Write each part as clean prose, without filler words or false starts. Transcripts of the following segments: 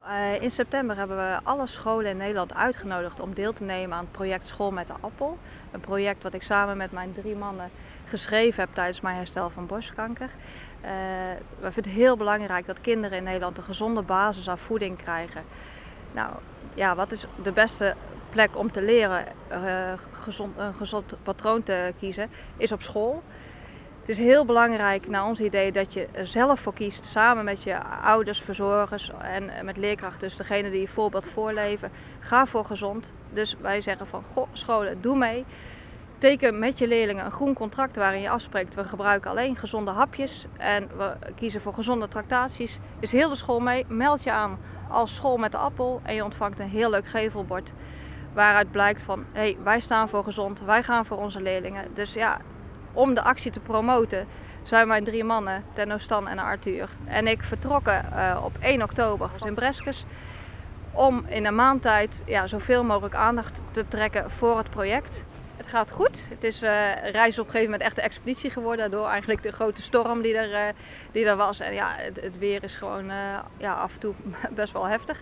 In september hebben we alle scholen in Nederland uitgenodigd om deel te nemen aan het project School met de Appel. Een project wat ik samen met mijn 3 mannen geschreven heb tijdens mijn herstel van borstkanker. We vinden het heel belangrijk dat kinderen in Nederland een gezonde basis aan voeding krijgen. Nou, ja, wat is de beste plek om te leren een gezond patroon te kiezen, is op school. Het is heel belangrijk naar ons idee dat je er zelf voor kiest, samen met je ouders, verzorgers en met leerkrachten, dus degene die je voorbeeld voorleven. Ga voor gezond. Dus wij zeggen van, goh, scholen, doe mee. Teken met je leerlingen een groen contract waarin je afspreekt, we gebruiken alleen gezonde hapjes en we kiezen voor gezonde tractaties. Is heel de school mee, meld je aan als School met de Appel en je ontvangt een heel leuk gevelbord waaruit blijkt van, hey, wij staan voor gezond, wij gaan voor onze leerlingen. Dus ja, om de actie te promoten zijn mijn 3 mannen, Tenno, Stan en Arthur en ik vertrokken op 1 oktober in Breskes om in een maand tijd zoveel mogelijk aandacht te trekken voor het project. Het gaat goed. Het is reis op een gegeven moment echt een expeditie geworden door eigenlijk de grote storm die er was. En ja, het weer is gewoon af en toe best wel heftig.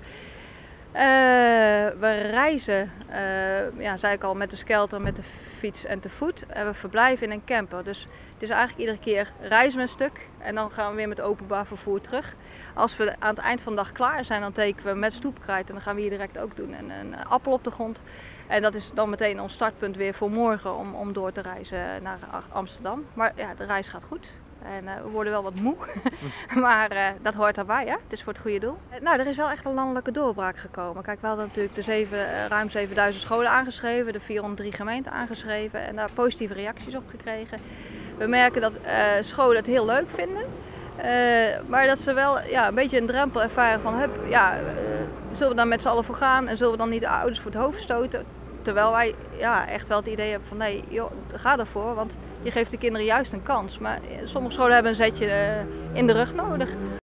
We reizen, zei ik al, met de Skelter, met de fiets en te voet. En we verblijven in een camper. Dus het is eigenlijk iedere keer reizen we een stuk en dan gaan we weer met openbaar vervoer terug. Als we aan het eind van de dag klaar zijn, dan tekenen we met stoepkrijt en dan gaan we hier direct ook doen. En een appel op de grond. En dat is dan meteen ons startpunt weer voor morgen om door te reizen naar Amsterdam. Maar ja, de reis gaat goed. En we worden wel wat moe, maar dat hoort erbij, hè? Het is voor het goede doel. Nou, er is wel echt een landelijke doorbraak gekomen. Kijk, we hadden natuurlijk de ruim 7000 scholen aangeschreven, de 403 gemeenten aangeschreven en daar positieve reacties op gekregen. We merken dat scholen het heel leuk vinden, maar dat ze wel een beetje een drempel ervaren van, zullen we dan met z'n allen voor gaan en zullen we dan niet de ouders voor het hoofd stoten? Terwijl wij echt wel het idee hebben van nee, joh, ga ervoor, want je geeft de kinderen juist een kans. Maar sommige scholen hebben een zetje in de rug nodig.